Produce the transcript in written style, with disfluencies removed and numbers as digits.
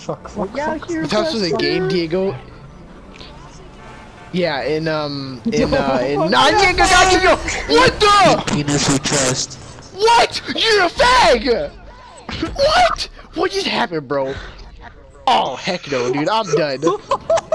You thought this was a game, Diego? Yeah, nah, Diego, God, Diego! What the? Penis we trust. What? You're a fag! What? What just happened, bro? Oh, heck no, dude, I'm done.